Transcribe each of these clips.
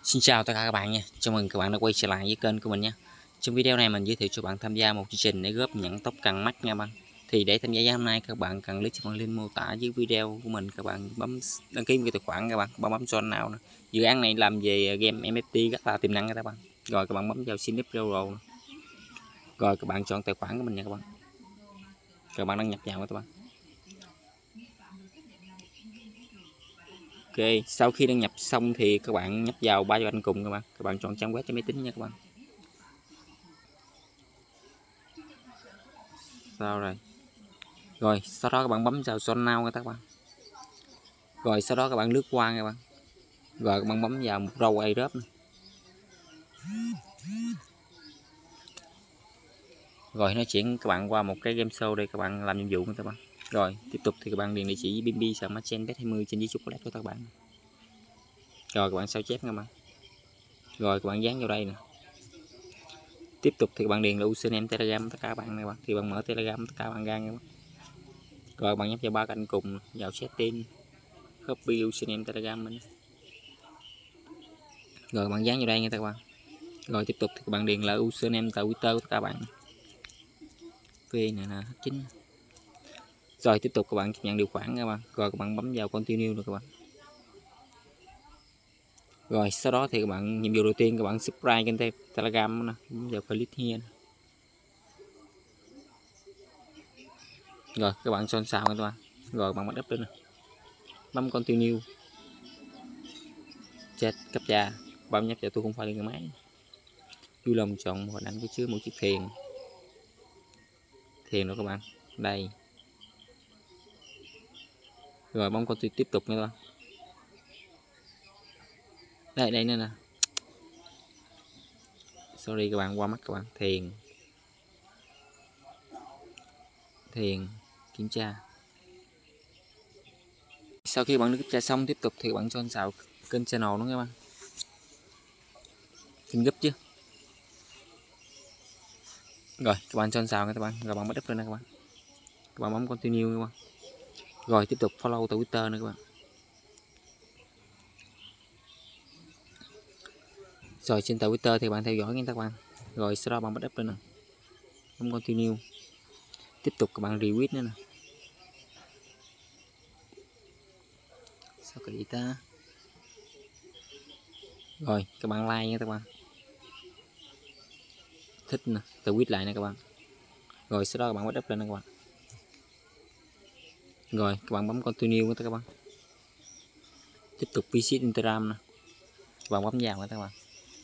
Xin chào tất cả các bạn nha. Chào mừng các bạn đã quay trở lại với kênh của mình nha. Trong video này mình giới thiệu cho bạn tham gia một chương trình để góp nhận tóc càng mắt nha bạn. Thì để tham gia hôm nay các bạn cần click vào link mô tả dưới video của mình, các bạn bấm đăng ký một cái tài khoản, các bạn bấm join nào nữa. Dự án này làm về game NFT rất là tiềm năng các bạn. Rồi các bạn bấm vào xin Euro. Rồi các bạn chọn tài khoản của mình nha các bạn. Các bạn đăng nhập vào các bạn. Ok, sau khi đăng nhập xong thì các bạn nhấp vào ba cho anh cùng các bạn. Các bạn chọn trang web cho máy tính nha các bạn. Sao rồi? Rồi sau đó các bạn bấm vào join now các bạn. Rồi sau đó các bạn lướt qua các bạn. Rồi các bạn bấm vào một râu airdrop này. Rồi nó chuyển các bạn qua một cái game show đây, các bạn làm nhiệm vụ các bạn. Rồi tiếp tục thì các bạn điền địa chỉ BNB Smartchain Bet20 trên giấy chocolate của các bạn. Rồi các bạn sao chép các bạn. Rồi các bạn dán vào đây nè. Tiếp tục thì các bạn điền là username Telegram tất cả các bạn này bạn. Thì bạn mở Telegram tất cả các bạn ra các bạn. Rồi bạn nhấp vào ba cạnh cùng vào setting, copy username Telegram mình. Rồi bạn dán vào đây nha các bạn. Rồi tiếp tục thì các bạn điền là username Twitter của các bạn. V này là chính. Rồi tiếp tục các bạn chấp nhận điều khoản các bạn. Rồi các bạn bấm vào continue rồi các bạn. Rồi sau đó thì các bạn nhiệm vụ đầu tiên các bạn subscribe kênh Telegram nè, bấm vào click here. Rồi các bạn xôn xao các bạn. Rồi bạn bắt up lên nè. Bấm continue. Chat cấp trà, bấm nhấp vào tôi không phải là người máy. Vui lòng chọn một hình ảnh có chứa một chiếc thuyền. Thuyền đó các bạn. Đây. Rồi bấm continue tiếp tục nha các bạn. Đây nữa nè. Sorry các bạn, qua mắt các bạn. Thiền kiểm tra. Sau khi bạn kiểm tra xong tiếp tục thì bạn cho xào kênh channel nữa các bạn. Xin gấp chứ. Rồi các bạn cho xào các bạn, rồi bạn bắt up lên nè các bạn. Các bạn bấm continue các bạn. Rồi tiếp tục follow Twitter nữa các bạn. Rồi trên Twitter thì bạn theo dõi nha các bạn. Rồi sau đó bạn bắt up lên nè. Bấm continue. Tiếp tục các bạn retweet nữa nè. Sao cái gì ta? Rồi các bạn like nha các bạn. Thích nè, tweet lại nè các bạn. Rồi sau đó các bạn bắt up lên nè các bạn. Rồi các bạn bấm continue nữa các bạn. Tiếp tục visit Instagram nè. Các bạn bấm vào các bạn.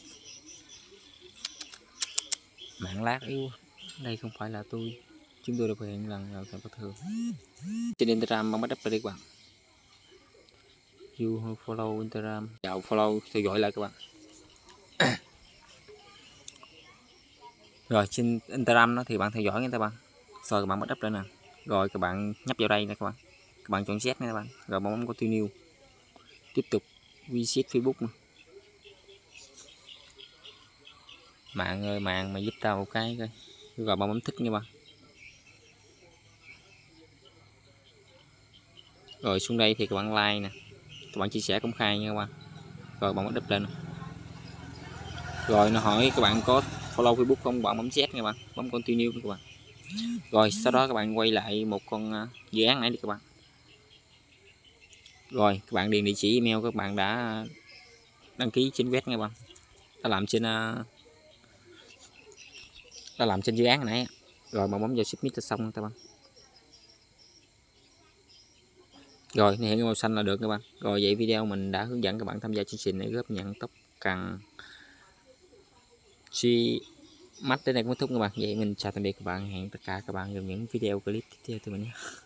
Mạng lát yếu. Đây không phải là tôi. Chúng tôi đã thực hiện lần rồi phải có thường. Trên Instagram bấm bắt up đi các bạn. You follow Instagram. Chào follow theo dõi lại các bạn. Rồi trên Instagram đó thì bạn theo dõi nha các bạn. Rồi các bạn bắt up lên nè. Rồi các bạn nhấp vào đây nè các bạn. Các bạn chọn set nha các bạn. Rồi bấm continue. Tiếp tục visit Facebook nè. Mạng ơi mạng mà giúp tao một cái coi. Rồi bạn bấm thích nha bạn. Rồi xuống đây thì các bạn like nè. Các bạn chia sẻ công khai nha các bạn. Rồi bạn bắt up lên. Rồi nó hỏi các bạn có follow Facebook không, bạn bấm set nha các bạn, bấm continue các bạn. Rồi sau đó các bạn quay lại một con dự án này đi các bạn. Rồi các bạn điền địa chỉ email các bạn đã đăng ký trên web nha các bạn. Đã làm trên dự án này. Rồi bạn bấm vào submit là xong các bạn. Rồi hiện cái màu xanh là được các bạn. Rồi vậy video mình đã hướng dẫn các bạn tham gia chương trình để góp nhận tóc càng mắt đến đây cũng kết thúc các bạn. Vậy mình chào tạm biệt các bạn, hẹn tất cả các bạn trong những video clip tiếp theo từ mình nhé.